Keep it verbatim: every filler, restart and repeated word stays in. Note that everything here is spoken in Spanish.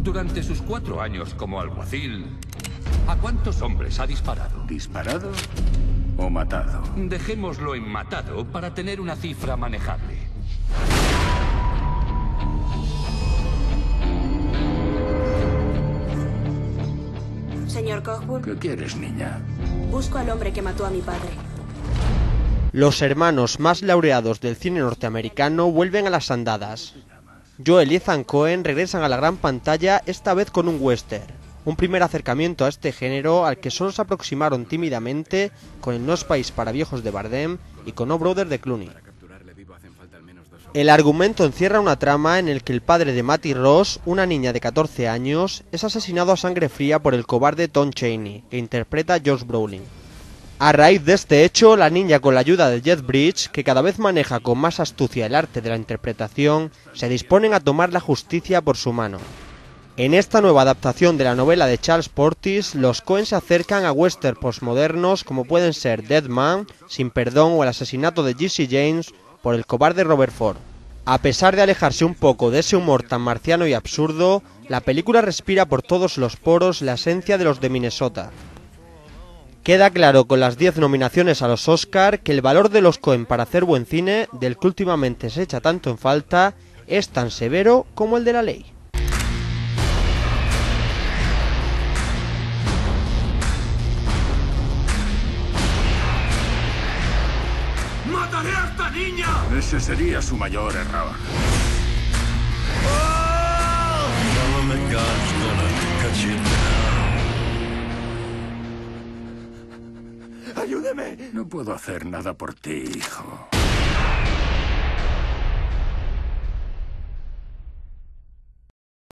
Durante sus cuatro años como alguacil, ¿a cuántos hombres ha disparado? ¿Disparado o matado? Dejémoslo en matado para tener una cifra manejable. Señor Cockburn. ¿Qué quieres, niña? Busco al hombre que mató a mi padre. Los hermanos más laureados del cine norteamericano vuelven a las andadas. Joel y Ethan Coen regresan a la gran pantalla, esta vez con un western. Un primer acercamiento a este género al que solo se aproximaron tímidamente con el No Space para viejos de Bardem y con No Brother de Clooney. El argumento encierra una trama en el que el padre de Mattie Ross, una niña de catorce años, es asesinado a sangre fría por el cobarde Tom Chaney, que interpreta Josh Brolin. A raíz de este hecho, la niña, con la ayuda de Jeff Bridges, que cada vez maneja con más astucia el arte de la interpretación, se disponen a tomar la justicia por su mano. En esta nueva adaptación de la novela de Charles Portis, los Coen se acercan a western postmodernos como pueden ser Dead Man, Sin Perdón o El asesinato de Jesse James por el cobarde Robert Ford. A pesar de alejarse un poco de ese humor tan marciano y absurdo, la película respira por todos los poros la esencia de los de Minnesota. Queda claro con las diez nominaciones a los Oscar que el valor de los Coen para hacer buen cine, del que últimamente se echa tanto en falta, es tan severo como el de la ley. ¡Mataré a esta niña! Ese sería su mayor error. ¡Ayúdeme! No puedo hacer nada por ti, hijo.